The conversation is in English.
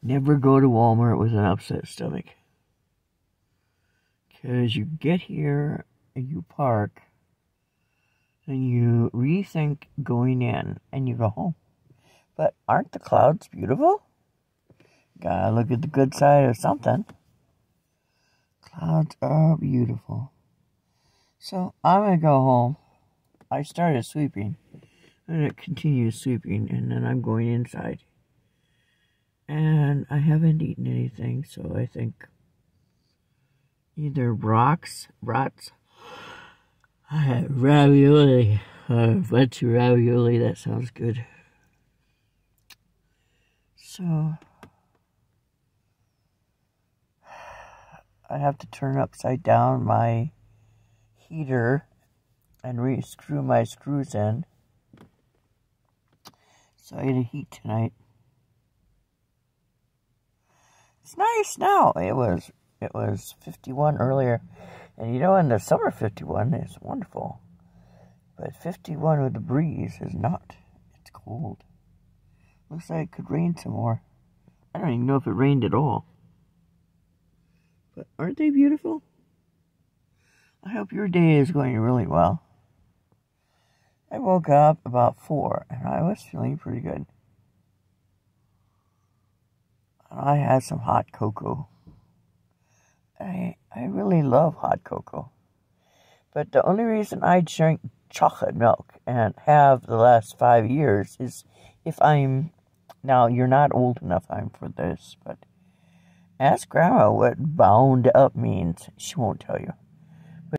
Never go to Walmart with an upset stomach. Because you get here and you park and you rethink going in and you go home. But aren't the clouds beautiful? Gotta look at the good side of something. Clouds are beautiful. So I'm gonna go home. I started sweeping. I'm gonna continue sweeping and then I'm going inside. And I haven't eaten anything, so I think either brats. I had ravioli, veggie ravioli, that sounds good. So, I have to turn upside down my heater and re-screw my screws in. So I get a heat tonight. It's nice now. It was 51 earlier. And you know, in the summer 51 is wonderful. But 51 with the breeze is not. It's cold. Looks like it could rain some more. I don't even know if it rained at all. But aren't they beautiful? I hope your day is going really well. I woke up about 4 and I was feeling pretty good. I had some hot cocoa. I really love hot cocoa. But the only reason I drink chocolate milk and have the last 5 years is if I'm... Now, you're not old enough for this, but ask Grandma what bound up means. She won't tell you.